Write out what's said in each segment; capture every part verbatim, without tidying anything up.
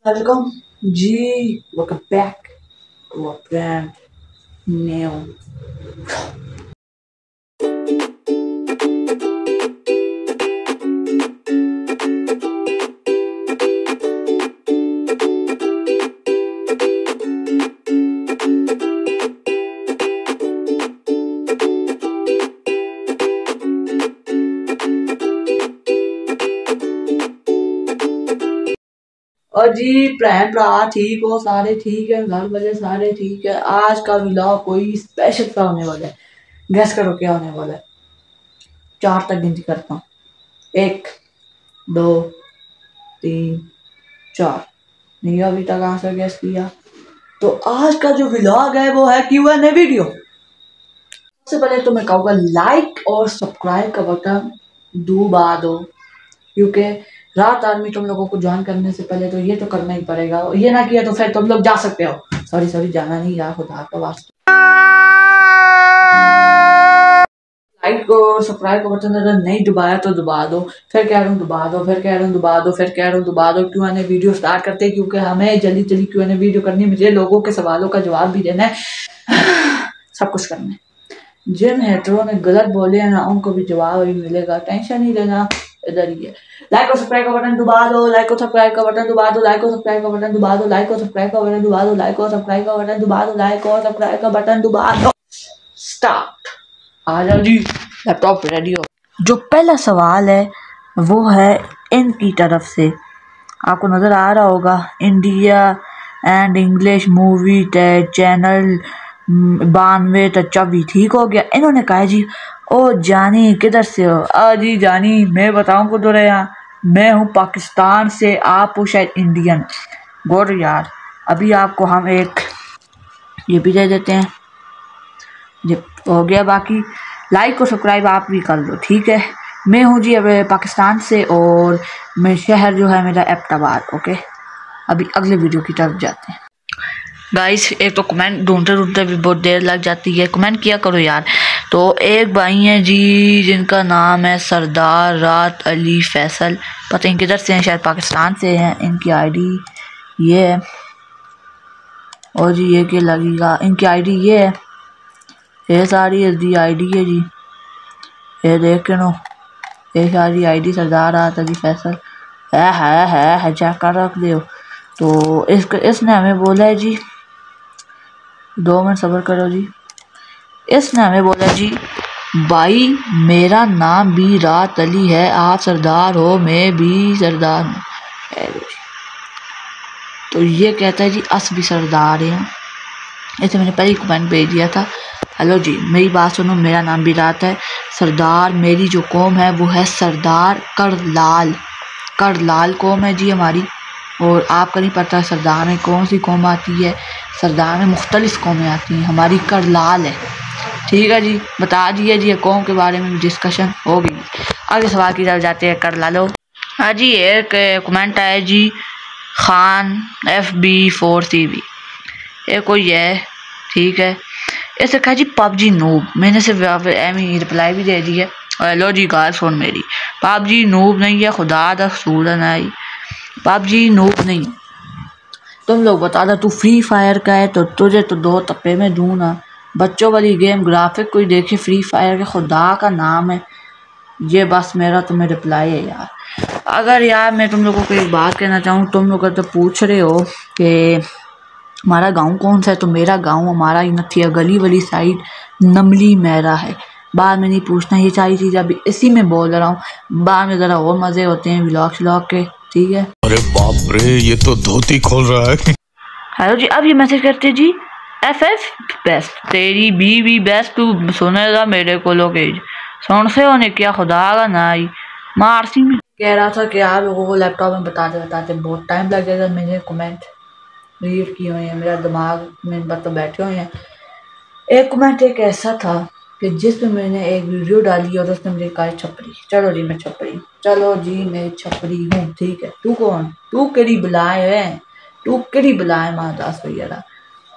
Welcome G. Welcome back to a brand new. और जी भैन भरा ठीक हो, सारे ठीक है, घर वाले सारे ठीक है। आज का व्लॉग कोई स्पेशल सा होने वाला है। गैस करो क्या होने वाला है। चार तक गिनती करता हूँ। एक, दो, तीन, चार। नहीं अभी तक आंसर गैस किया। तो आज का जो व्लॉग है वो है क्यू एंड ए वीडियो। सबसे पहले तो मैं कहूँगा लाइक और सब्सक्राइब का बटन दबा दो, क्योंकि रात आदमी तुम लोगों को ज्वाइन करने से पहले तो ये तो करना ही पड़ेगा। ये ना किया तो फिर तुम लोग जा सकते हो। सॉरी सॉरी जाना नहीं यार, खुदा का वास्ता। लाइक और सब्सक्राइब का बटन अगर नहीं दबाया तो दबा दो। फिर कह रहा हूँ दबा दो, फिर कह रहा हूँ दबा दो, फिर कह रहा हूँ दबा दो। क्यों आने वीडियो स्टार्ट करते हैं, क्योंकि हमें जल्दी जल्दी क्यों आने वीडियो करनी है। मुझे लोगों के सवालों का जवाब भी देना है, सब कुछ करना है। जिन हेटरों ने गलत बोले हैं ना, उनको भी जवाब अभी मिलेगा, टेंशन नहीं लेना। इधर ही है। लाइक और सब्सक्राइब का बटन दबा दो, लाइक और सब्सक्राइब का बटन दबा दो, लाइक और सब्सक्राइब का बटन दबा दो, लाइक और सब्सक्राइब का बटन दबा दो, लाइक और सब्सक्राइब का बटन दबा दो, लाइक और सब्सक्राइब का बटन दबा दो। स्टार्ट। आ जाओ जी, लैपटॉप रेडी हो। जो पहला सवाल है वो है इनकी तरफ से। आपको नजर आ रहा होगा, India and English movie channel बानवे तो चौबी ठीक हो गया। इन्होंने कहा जी, ओ जानी किधर से हो? आ जी जानी मैं बताऊं को तो रहे यहाँ, मैं हूँ पाकिस्तान से, आप हो शायद इंडियन। गुड यार, अभी आपको हम एक ये भी दे देते हैं। ये हो गया। बाकी लाइक और सब्सक्राइब आप भी कर लो, ठीक है। मैं हूँ जी अब पाकिस्तान से, और मैं शहर जो है मेरा एबटाबाद। ओके, अभी अगले वीडियो की तरफ जाते हैं। गाइस एक तो कमेंट ढूंढते ढूंढते भी बहुत देर लग जाती है, कमेंट किया करो यार। तो एक भाई हैं जी जिनका नाम है सरदार रात अली फैसल, पता नहीं किधर से हैं, शायद पाकिस्तान से हैं। इनकी आईडी ये है, और जी ये क्या लगेगा, इनकी आईडी ये है, ये सारी इसकी आईडी है जी, ये देख के नो, ये सारी आईडी सरदार रात अली फैसल है है है, है चेक कर रख दो। तो इस इसने हमें बोला है जी, दो मिनट सब्र करो जी। इसने हमें बोला जी, भाई मेरा नाम भी रात अली है, आप सरदार हो, मैं भी सरदार हूँ। तो ये कहता है जी अस भी सरदार हैं। ऐसे मैंने पहले कमेंट भेज दिया था। हेलो जी, मेरी बात सुनो, मेरा नाम भी रात है, सरदार मेरी जो कौम है वो है सरदार करलाल। करलाल कौम है जी हमारी। और आपका नहीं पता सरदार में कौन सी कौम आती है? सरदार में मुख्तलिफ कौमें आती हैं, हमारी करलाल है, ठीक है जी। बता दिए जी, कौम के बारे में डिस्कशन हो गई। अगले सवाल की तरफ जाते हैं, कर ला लो। हाँ जी, एक कमेंट आया जी, Khan F B four C B, ये कोई है, ठीक है। ऐसे कहा जी पबजी नूब, मैंने सिर्फ एम ही रिप्लाई भी दे दी है। हेलो जी गाल सुन मेरी, पबजी नूब नहीं है, खुदा दा सूरन आई, पबजी नूब नहीं। तुम लोग बता दो, तू फ्री फायर का है तो तुझे तो दो तप्पे में दूँ ना। बच्चों वाली गेम, ग्राफिक कोई देखे, फ्री फायर के खुदा का नाम है ये, बस मेरा तुम्हें रिप्लाई है यार। अगर यार मैं तुम लोगों को एक बात कहना चाहूँ, तुम लोग तो पूछ रहे हो कि हमारा गांव कौन सा है, तो मेरा गांव हमारा ही नथिया गली वाली साइड नमली मेरा है। बाद में नहीं पूछना, ये सारी चीज़ अभी इसी में बोल रहा हूँ, बाद में ज़रा और मज़े होते हैं व्लॉग श्लॉग के, ठीक है। अरे बाप रे, ये तो धोती खोल रहा है। हेलो जी, अब ये मैसेज करते जी, एफ एफ बेस्ट तेरी बीवी बेस्ट, तू सुनेगा मेरे को लोग सुन से होने क्या, खुदा का नाई मारसी में। कह रहा था कि आप लोगों को लैपटॉप में बताते बताते बहुत टाइम लग जाएगा। मैंने कमेंट रीड किए हुए हैं, मेरा दिमाग में मतलब बैठे हुए हैं। एक कमेंट एक ऐसा था कि जिसमें मैंने एक वीडियो डाली और उसने मुझे कहा छपरी। चलो जी मैं छपरी, चलो जी मैं छपरी हूँ, ठीक है। तू कौन, तू केड़ी बुलाए है, तू केड़ी बुलाए माँ दास भैया।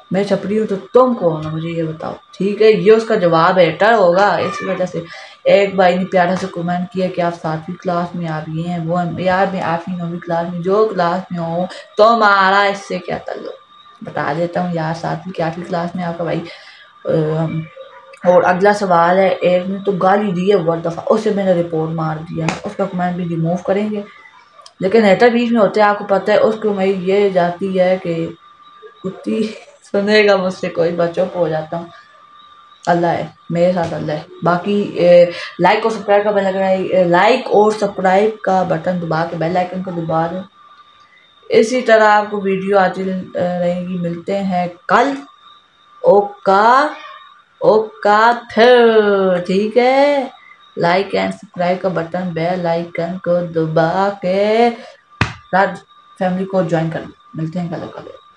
मैं छपरी हूँ तो तुम कौन हो मुझे ये बताओ, ठीक है। ये उसका जवाब हेटर होगा। इस वजह से एक भाई ने प्यारा से कमेंट किया कि आप सातवीं क्लास में आ गए हैं। वो यार मैं आठवीं नौवीं क्लास में, जो क्लास में हो तुम्हारा इससे क्या ताल्लुक, बता देता हूँ यार, सातवीं की आठवीं क्लास में आपका भाई। और अगला सवाल है, एक ने तो गाली दी है बहुत दफ़ा, उसे मैंने रिपोर्ट मार दिया, उसका कमेंट भी रिमूव करेंगे। लेकिन हेटर बीच में होते हैं, आपको पता है। उसको मैं ये जाती है कि कुत्ती सुनेगा मुझसे कोई, बच्चों को हो जाता हूँ। अल्लाह है मेरे साथ, अल्लाह है। बाकी ए, लाइक और सब्सक्राइब का बेल आइकन, लाइक और सब्सक्राइब का बटन दबा के बेल आइकन को दबा दो। इसी तरह आपको वीडियो आती रहेगी। मिलते हैं कल। ओका ओका फिर, ठीक है। लाइक एंड सब्सक्राइब का बटन, बेल आइकन को दबा के राज फैमिली को ज्वाइन कर। मिलते हैं कल कल।